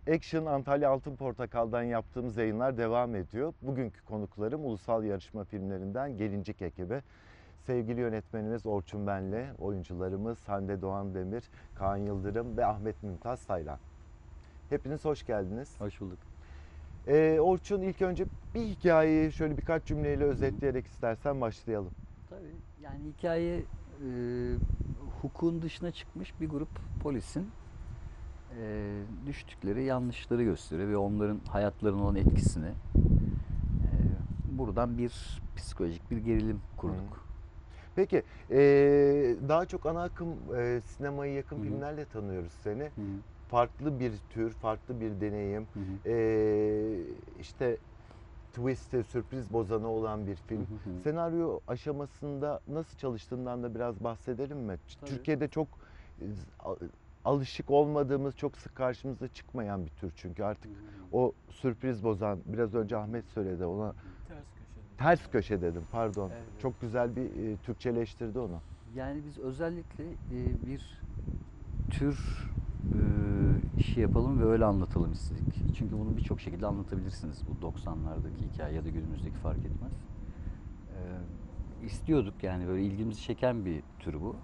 Action Antalya Altın Portakal'dan yaptığımız yayınlar devam ediyor. Bugünkü konuklarım ulusal yarışma filmlerinden Gelincik ekibi. Sevgili yönetmenimiz Orçun Benli, oyuncularımız Hande Doğan Demir, Kaan Yıldırım ve Ahmet Mümtaz Taylan. Hepiniz hoş geldiniz. Hoş bulduk. Orçun, ilk önce bir hikayeyi şöyle birkaç cümleyle özetleyerek istersen başlayalım. Tabii yani hikaye hukukun dışına çıkmış bir grup polisin düştükleri yanlışları gösteriyor ve onların hayatlarına olan etkisini buradan bir psikolojik bir gerilim kurduk. Peki, daha çok ana akım sinemaya yakın filmlerle tanıyoruz seni. Hı hı. Farklı bir tür, farklı bir deneyim. Hı hı. İşte twist'i, sürpriz bozanı olan bir film. Hı hı. Senaryo aşamasında nasıl çalıştığından da biraz bahsedelim mi? Tabii. Türkiye'de çok alışık olmadığımız, çok sık karşımıza çıkmayan bir tür çünkü artık o sürpriz bozan, biraz önce Ahmet söyledi ona. Ters köşe dedim, pardon. Evet. Çok güzel bir Türkçeleştirdi onu. Yani biz özellikle bir tür işi yapalım ve öyle anlatalım istedik. Çünkü bunu birçok şekilde anlatabilirsiniz. Bu 90'lardaki hikaye ya da günümüzdeki fark etmez. İstiyorduk yani böyle ilgimizi çeken bir tür bu.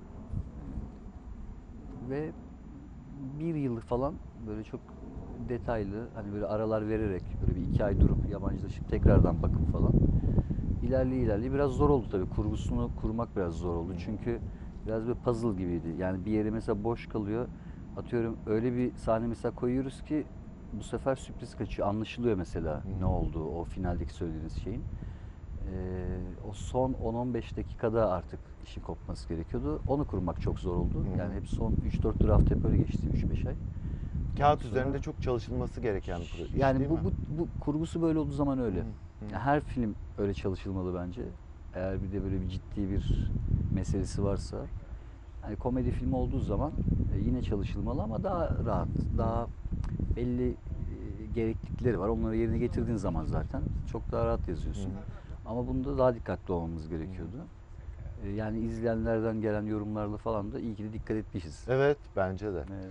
Ve bir yıl falan böyle çok detaylı hani böyle aralar vererek böyle bir 2 ay durup yabancılaşıp tekrardan bakıp falan ilerleye biraz zor oldu tabii. Kurgusunu kurmak biraz zor oldu. Çünkü biraz bir puzzle gibiydi. Yani bir yere mesela boş kalıyor. Atıyorum öyle bir sahne mesela koyuyoruz ki bu sefer sürpriz kaçıyor. Anlaşılıyor mesela ne oldu o finaldeki söylediğiniz şeyin. O son 10-15 dakikada artık işin kopması gerekiyordu. Onu kurmak çok zor oldu. Yani hep son 3-4 draft hep öyle geçti 3-5 ay. Kağıt üzerinde çok çalışılması gereken bir iş, yani değil mi? bu kurgusu böyle olduğu zaman öyle. Yani her film öyle çalışılmalı bence. Eğer bir de böyle bir ciddi bir meselesi varsa. Yani komedi filmi olduğu zaman yine çalışılmalı ama daha rahat, daha belli gereklilikleri var. Onları yerine getirdiğin zaman zaten çok daha rahat yazıyorsun. Ama bunda daha dikkatli olmamız gerekiyordu. Yani izleyenlerden gelen yorumlarla falan da iyi ki de dikkat etmişiz. Evet, bence de. Evet.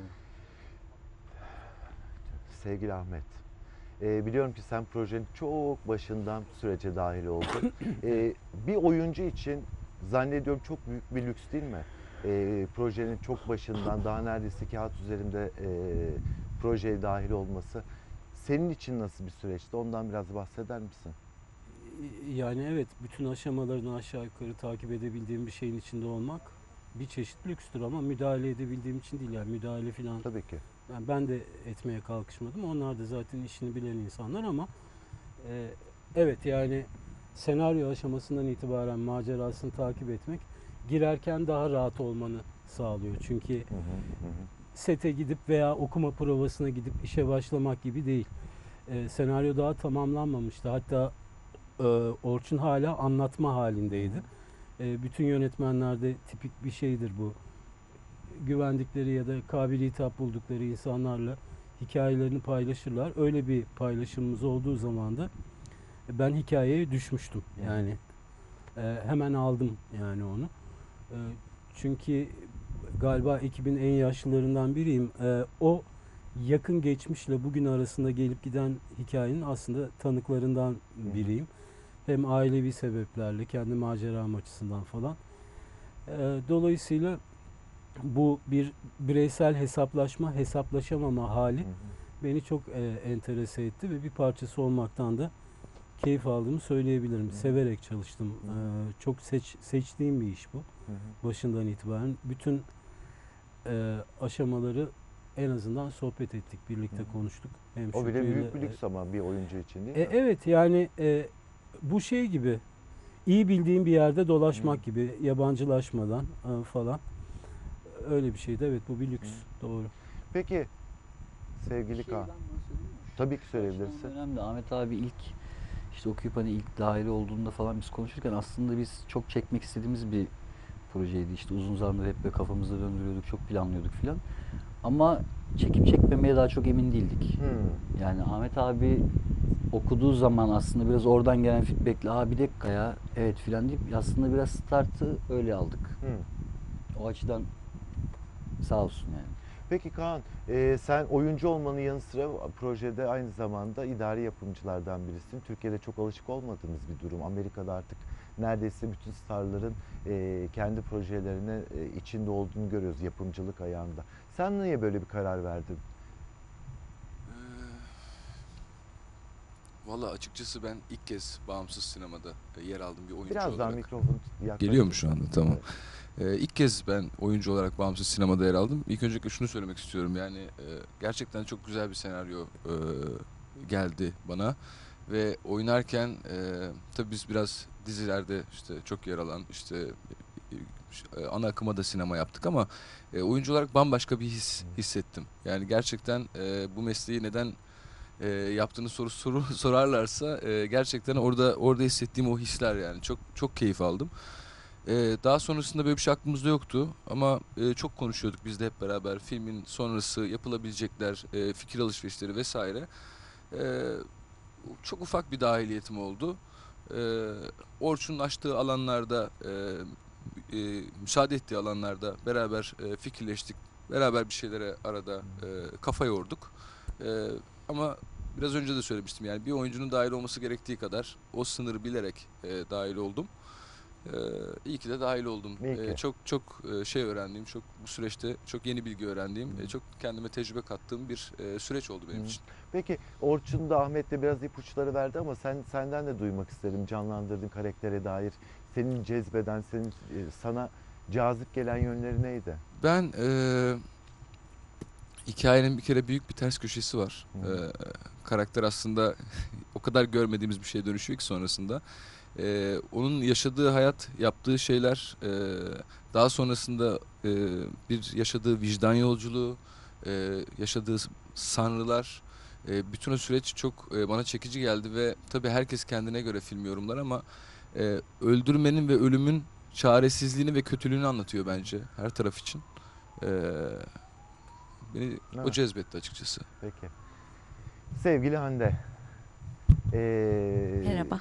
Sevgili Ahmet, biliyorum ki sen projenin çok başından sürece dahil oldun. Bir oyuncu için zannediyorum çok büyük bir lüks, değil mi? Projenin çok başından, daha neredeyse kağıt üzerinde projeye dahil olması. Senin için nasıl bir süreçti? Ondan biraz bahseder misin? Yani evet, bütün aşamalarını aşağı yukarı takip edebildiğim bir şeyin içinde olmak bir çeşit lükstür ama müdahale edebildiğim için değil, yani müdahale falan Tabii ki. ben de etmeye kalkışmadım. Onlar da zaten işini bilen insanlar ama evet, yani senaryo aşamasından itibaren macerasını takip etmek girerken daha rahat olmanı sağlıyor. Çünkü sete gidip veya okuma provasına gidip işe başlamak gibi değil. Senaryo daha tamamlanmamıştı. Hatta Orçun hala anlatma halindeydi. Bütün yönetmenlerde tipik bir şeydir bu. Güvendikleri ya da kabiliyet buldukları insanlarla hikayelerini paylaşırlar. Öyle bir paylaşımımız olduğu zaman da ben hikayeye düşmüştüm. Yani hemen aldım yani onu. Çünkü galiba ekibin en yaşlılarından biriyim. O yakın geçmişle bugün arasında gelip giden hikayenin aslında tanıklarından biriyim. Hem ailevi sebeplerle, kendi maceram açısından falan. Dolayısıyla bu bir bireysel hesaplaşamama hali beni çok enterese etti ve bir parçası olmaktan da keyif aldığımı söyleyebilirim. Severek çalıştım. Çok seçtiğim bir iş bu. Başından itibaren bütün aşamaları en azından sohbet ettik, birlikte konuştuk. Hem O bile Şükrü'yle, büyük bir lüks ama bir oyuncu için, değil mi? evet, yani bu şey gibi, iyi bildiğim bir yerde dolaşmak gibi, yabancılaşmadan falan. Öyle bir şeydi. Evet, bu bir lüks. Doğru. Peki sevgili Kaan. Tabii ki söyleyebilirsin. Önemli. Ahmet abi ilk işte okuyup hani ilk dahil olduğunda falan biz konuşurken aslında biz çok çekmek istediğimiz bir projeydi. İşte uzun zamandır hep böyle kafamızda döndürüyorduk, çok planlıyorduk filan. Ama çekip çekmemeye daha çok emin değildik. Yani Ahmet abi okuduğu zaman aslında biraz oradan gelen feedbackle bir dakika ya evet filan deyip aslında biraz startı öyle aldık. O açıdan sağ olsun yani. Peki Kaan, sen oyuncu olmanın yanı sıra projede aynı zamanda idari yapımcılardan birisin. Türkiye'de çok alışık olmadığımız bir durum. Amerika'da artık neredeyse bütün starların kendi projelerine içinde olduğunu görüyoruz yapımcılık ayağında. Sen niye böyle bir karar verdin? Valla açıkçası ben ilk kez bağımsız sinemada yer aldım bir oyuncu Biraz daha olarak. mikrofon yaklaşık. Geliyor mu şu anda? Tamam. Evet. İlk kez ben oyuncu olarak bağımsız sinemada yer aldım. İlk öncelikle şunu söylemek istiyorum. Yani gerçekten çok güzel bir senaryo geldi bana. Ve oynarken tabii biz biraz dizilerde işte çok yer alan işte ana akıma da sinema yaptık ama oyuncu olarak bambaşka bir his hissettim. Yani gerçekten bu mesleği neden yaptığınız sorarlarsa gerçekten orada hissettiğim o hisler yani çok keyif aldım. Daha sonrasında böyle bir şey aklımızda yoktu ama çok konuşuyorduk biz de hep beraber filmin sonrası yapılabilecekler, fikir alışverişleri vesaire. E, Çok ufak bir dahiliyetim oldu. Orçun'un açtığı alanlarda, müsaade ettiği alanlarda beraber fikirleştik. Beraber bir şeylere arada kafa yorduk. E, Ama biraz önce de söylemiştim yani bir oyuncunun dahil olması gerektiği kadar o sınırı bilerek dahil oldum. İyi ki de dahil oldum. İyi ki. Çok şey öğrendiğim, çok bu süreçte çok yeni bilgi öğrendiğim, çok kendime tecrübe kattığım bir süreç oldu benim için. Peki Orçun da Ahmet de biraz ipuçları verdi ama senden de duymak isterim canlandırdığın karaktere dair. Senin cezbeden, sana cazip gelen yönleri neydi? Ben hikayenin bir kere büyük bir ters köşesi var. Karakter aslında o kadar görmediğimiz bir şeye dönüşüyor ki sonrasında. Onun yaşadığı hayat, yaptığı şeyler, daha sonrasında bir yaşadığı vicdan yolculuğu, yaşadığı sanrılar, bütün o süreç çok bana çekici geldi ve tabii herkes kendine göre film yorumlar ama öldürmenin ve ölümün çaresizliğini ve kötülüğünü anlatıyor bence her taraf için. E, Beni o Evet. cezbetti açıkçası. Peki. Sevgili Hande. Merhaba.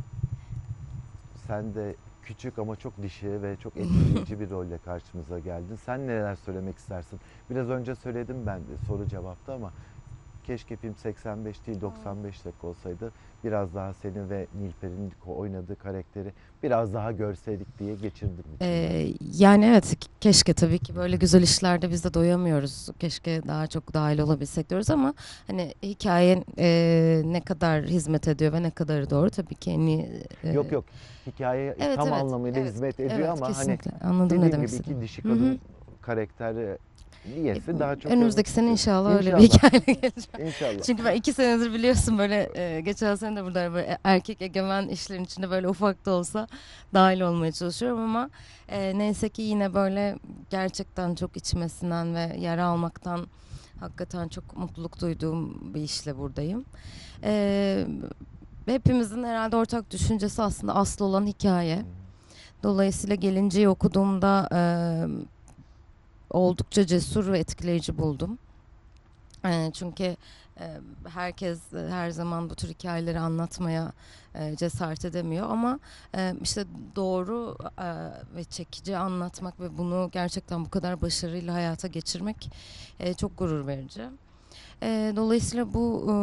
Sen de küçük ama çok dişi ve çok etkileyici bir rolle karşımıza geldin. Sen neler söylemek istersin? Biraz önce söyledim ben de soru cevapta ama keşke film 85 değil 95 dakika olsaydı. Biraz daha senin ve Nilper'in oynadığı karakteri biraz daha görseydik diye geçirdim. Yani evet keşke tabii ki böyle güzel işlerde biz de doyamıyoruz. Keşke daha çok dahil olabilsek diyoruz ama hani hikayen ne kadar hizmet ediyor ve ne kadarı doğru tabii ki en iyi. Yok yok. Hikaye Evet, tam evet, anlamıyla evet, hizmet ediyor evet, ama kesinlikle. hani Anladım ne dediğim demek gibi iki istediğini. dişi Hı hı. kadın karakteri niyeyse daha çok Önümüzdeki övmek sene istiyorum. inşallah öyle bir hikayeyle geleceğim. İnşallah. Çünkü ben 2 senedir biliyorsun böyle geçen sene de burada böyle erkek egemen işlerin içinde böyle ufak da olsa dahil olmaya çalışıyorum ama neyse ki yine böyle gerçekten çok içime sinen ve yer almaktan hakikaten çok mutluluk duyduğum bir işle buradayım. Hepimizin herhalde ortak düşüncesi aslında aslı olan hikaye. Dolayısıyla Gelinci'yi okuduğumda oldukça cesur ve etkileyici buldum. Çünkü herkes her zaman bu tür hikayeleri anlatmaya cesaret edemiyor ama işte doğru ve çekici anlatmak ve bunu gerçekten bu kadar başarıyla hayata geçirmek çok gurur verici. Dolayısıyla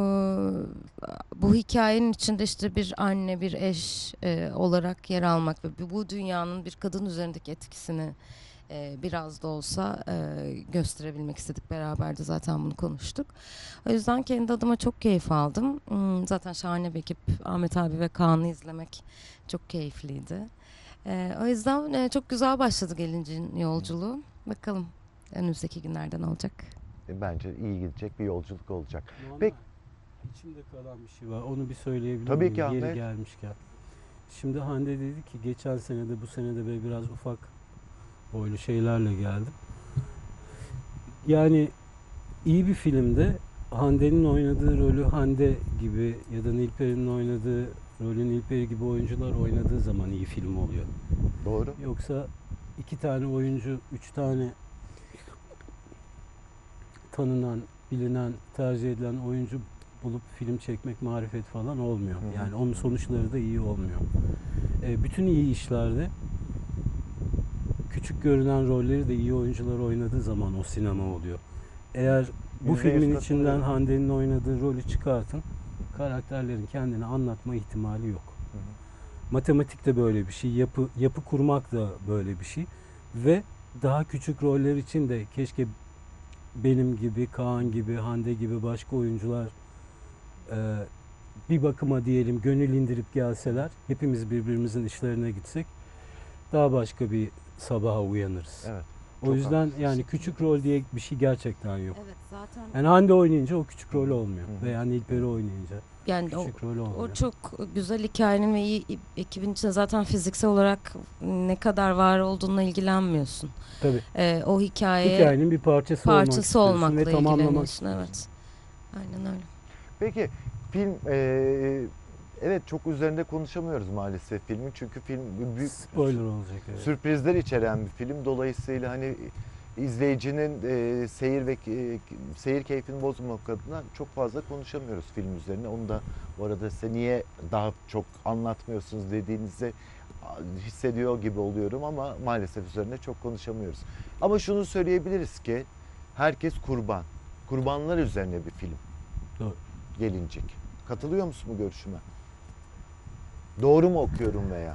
bu hikayenin içinde işte bir anne, bir eş olarak yer almak ve bu dünyanın bir kadın üzerindeki etkisini biraz da olsa gösterebilmek istedik. Beraber de zaten bunu konuştuk. O yüzden kendi adıma çok keyif aldım. Zaten şahane bir ekip. Ahmet abi ve Kaan'ı izlemek çok keyifliydi. O yüzden çok güzel başladı Gelinc'in yolculuğu. Bakalım önümüzdeki günlerden olacak. Bence iyi gidecek bir yolculuk olacak. Normal. Peki. İçimde kalan bir şey var. Onu bir söyleyebilir Tabii miyim? ki Yeri Ahmet. gelmişken. Şimdi Hande dedi ki geçen sene de bu sene de böyle biraz ufak boylu şeylerle geldim. Yani iyi bir filmde Hande'nin oynadığı rolü Hande gibi ya da Nilper'in oynadığı rolü Nilper gibi oyuncular oynadığı zaman iyi film oluyor. Doğru. Yoksa 2 tane oyuncu, 3 tane tanınan, bilinen, tercih edilen oyuncu bulup film çekmek marifet falan olmuyor. Hı hı. Yani onun sonuçları da iyi olmuyor. Bütün iyi işlerde küçük görünen rolleri de iyi oyuncular oynadığı zaman o sinema oluyor. eğer bu %100 filmin katılıyorum. içinden Hande'nin oynadığı rolü çıkartın, karakterlerin kendini anlatma ihtimali yok. Hı hı. Matematik de böyle bir şey, yapı kurmak da böyle bir şey ve daha küçük roller için de keşke benim gibi, Kaan gibi, Hande gibi başka oyuncular bir bakıma diyelim gönül indirip gelseler, hepimiz birbirimizin işlerine gitsek daha başka bir sabaha uyanırız. Evet. O çok yüzden haklısın. yani küçük rol diye bir şey gerçekten yok. Evet zaten Yani Hande oynayınca o küçük rol olmuyor Hı hı. veya Nilperi oynayınca yani küçük rol olmuyor. o çok güzel hikayenin ve iyi ekibin içinde zaten fiziksel olarak ne kadar var olduğuna ilgilenmiyorsun. Tabii. O Hikayenin bir parçası olmak parçası istiyorsun olmakla ve tamamlamak ilgileniyorsun. istiyorsun. Evet. Aynen öyle. Peki film evet çok üzerinde konuşamıyoruz maalesef filmin çünkü film büyük Spoiler olacak. Evet. sürprizler içeren bir film. Dolayısıyla hani izleyicinin seyir keyfini bozmamak adına çok fazla konuşamıyoruz film üzerine. Onu da bu arada size niye daha çok anlatmıyorsunuz dediğinizi hissediyor gibi oluyorum ama maalesef üzerine çok konuşamıyoruz. Ama şunu söyleyebiliriz ki herkes kurban. Kurbanlar üzerine bir film. Doğru. Gelincik. Katılıyor musun bu görüşüme? Doğru mu okuyorum veya?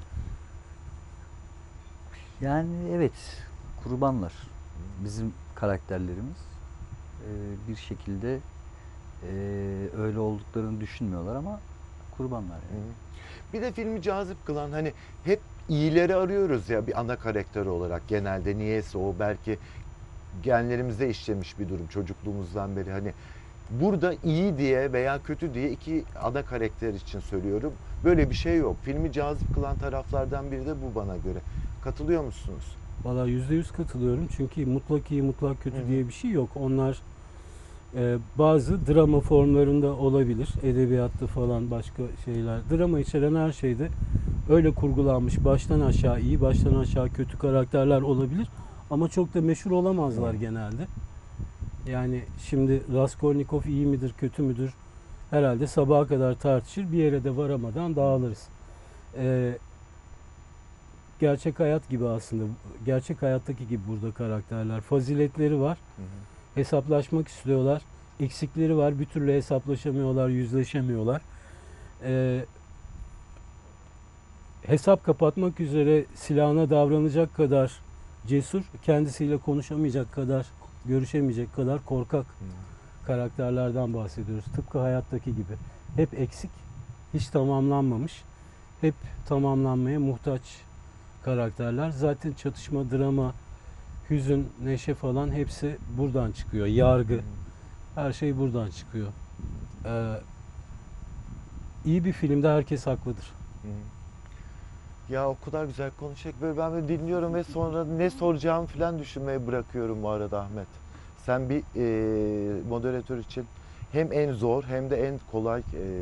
Yani evet, kurbanlar. Bizim karakterlerimiz bir şekilde öyle olduklarını düşünmüyorlar ama kurbanlar yani. Bir de filmi cazip kılan hani hep iyileri arıyoruz ya bir ana karakter olarak genelde niyeyse o belki genlerimize işlemiş bir durum çocukluğumuzdan beri hani burada iyi diye veya kötü diye iki ana karakter için söylüyorum. Böyle bir şey yok. Filmi cazip kılan taraflardan biri de bu bana göre. Katılıyor musunuz? Valla %100 katılıyorum çünkü mutlak iyi mutlak kötü Hı hı. diye bir şey yok. Onlar bazı drama formlarında olabilir. Edebiyatta falan başka şeyler. Drama içeren her şeyde öyle kurgulanmış baştan aşağı iyi, baştan aşağı kötü karakterler olabilir. Ama çok da meşhur olamazlar Hı. genelde. Yani şimdi Raskolnikov iyi midir, kötü müdür? Herhalde sabaha kadar tartışır. Bir yere de varamadan dağılırız. Gerçek hayat gibi aslında. Gerçek hayattaki gibi burada karakterler. Faziletleri var. Hı hı. Hesaplaşmak istiyorlar. Eksikleri var. Bir türlü hesaplaşamıyorlar, yüzleşemiyorlar. Hesap kapatmak üzere silahına davranacak kadar cesur, kendisiyle konuşamayacak kadar, görüşemeyecek kadar korkak karakterlerden bahsediyoruz. Tıpkı hayattaki gibi. Hep eksik, hiç tamamlanmamış, hep tamamlanmaya muhtaç karakterler. Zaten çatışma, drama, hüzün, neşe falan hepsi buradan çıkıyor. Yargı, her şey buradan çıkıyor. İyi bir filmde herkes haklıdır. Hı. Ya o kadar güzel konuşacak böyle ben böyle dinliyorum ve sonra ne soracağımı falan düşünmeye bırakıyorum bu arada Ahmet. Sen bir moderatör için hem en zor hem de en kolay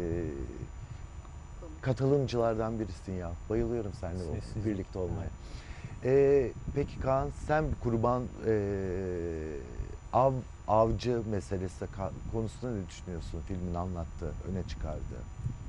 katılımcılardan birisin ya. Bayılıyorum seninle Sessiz. birlikte olmaya. Peki Kaan sen kurban avcı meselesi konusunda ne düşünüyorsun? Filmin anlattığı, öne çıkardığı.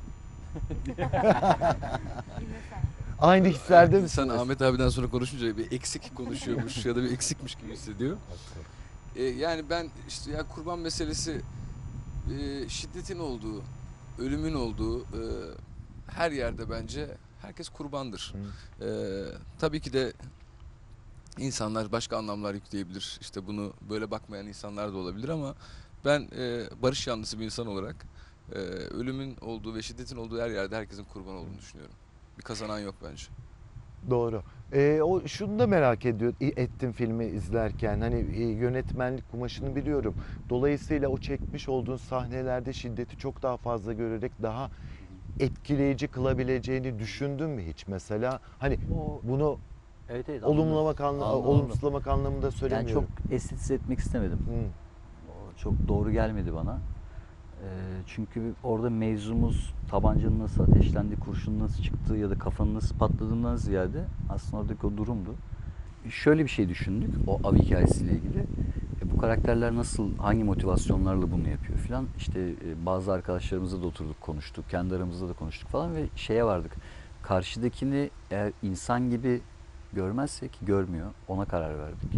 Aynı hislerde misiniz? İnsan Ahmet abiden sonra konuşunca bir eksik konuşuyormuş ya da bir eksikmiş gibi hissediyor. Yani ben işte ya kurban meselesi şiddetin olduğu, ölümün olduğu her yerde bence herkes kurbandır. Tabii ki de insanlar başka anlamlar yükleyebilir. İşte bunu böyle bakmayan insanlar da olabilir ama ben barış yanlısı bir insan olarak ölümün olduğu ve şiddetin olduğu her yerde herkesin kurban olduğunu düşünüyorum. Bir kazanan yok bence. Doğru. Şunu da merak ettim filmi izlerken. Hani yönetmenlik kumaşını biliyorum. Dolayısıyla o çekmiş olduğun sahnelerde şiddeti çok daha fazla görerek daha etkileyici kılabileceğini düşündün mü hiç mesela? Hani O bunu evet olumlamak olumsuzlamak anlamında yani söylemiyorum. çok estetize etmek istemedim. Hı. O çok doğru gelmedi bana. Çünkü orada mevzumuz tabancanın nasıl ateşlendi, kurşunun nasıl çıktığı ya da kafanın nasıl patladığından ziyade aslında oradaki o durumdu. Şöyle bir şey düşündük o av hikayesiyle ilgili. Bu karakterler nasıl, hangi motivasyonlarla bunu yapıyor filan. İşte bazı arkadaşlarımızla da oturduk konuştuk, kendi aramızda da konuştuk falan ve şeye vardık. Karşıdakini eğer insan gibi görmezsek, görmüyor, ona karar verdik.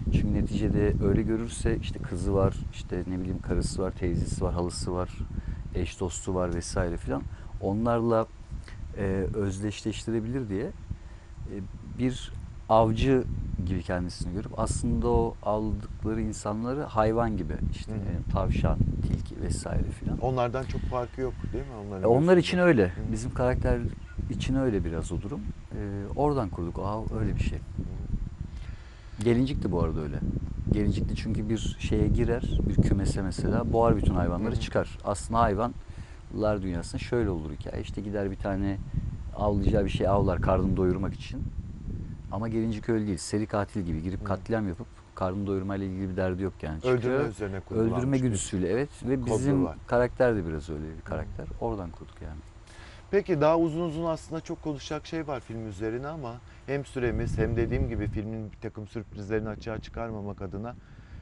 Çünkü neticede öyle görürse işte kızı var, işte ne bileyim karısı var, teyzesi var, halısı var, eş dostu var vesaire filan. Onlarla özdeşleştirebilir diye bir avcı gibi kendisini görüp aslında o aldıkları insanları hayvan gibi işte tavşan, tilki vesaire filan. Onlardan çok farkı yok değil mi? Onların Onlar gözünde? için öyle. Hı. Bizim karakter için öyle biraz o durum. Oradan kurduk. Öyle bir şey. Gelincik de bu arada öyle. Gelincikli çünkü bir şeye girer, bir kümese mesela boğar bütün hayvanları çıkar. Aslında hayvanlar dünyasında şöyle olur hikaye. İşte gider bir tane avlayacağı bir şey avlar karnını doyurmak için. Ama gelincik öyle değil. Seri katil gibi girip katliam yapıp karnını doyurmayla ilgili bir derdi yok yani. Öldürme Çıkıyor, üzerine kurulanmış öldürme bir güdüsüyle evet ve kodlu bizim var. karakter de biraz öyle bir karakter. Oradan kurduk yani. Peki daha uzun aslında çok konuşacak şey var film üzerine ama hem süremiz hem dediğim gibi filmin bir takım sürprizlerini açığa çıkarmamak adına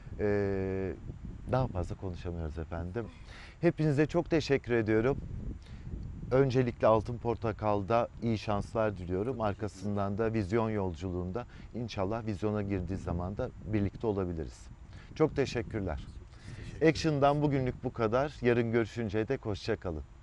daha fazla konuşamıyoruz efendim. Hepinize çok teşekkür ediyorum. Öncelikle Altın Portakal'da iyi şanslar diliyorum. Arkasından da vizyon yolculuğunda inşallah vizyona girdiği zaman da birlikte olabiliriz. Çok teşekkürler. Action'dan bugünlük bu kadar. Yarın görüşünceye dek hoşça kalın.